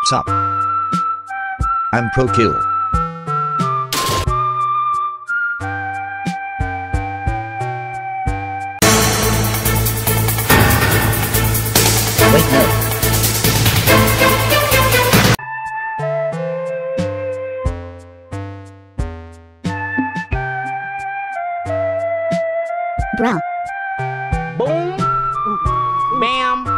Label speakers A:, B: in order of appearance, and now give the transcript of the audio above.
A: Sup. I'm pro kill. Wait, no.
B: Bruh.
C: Boom. Bam.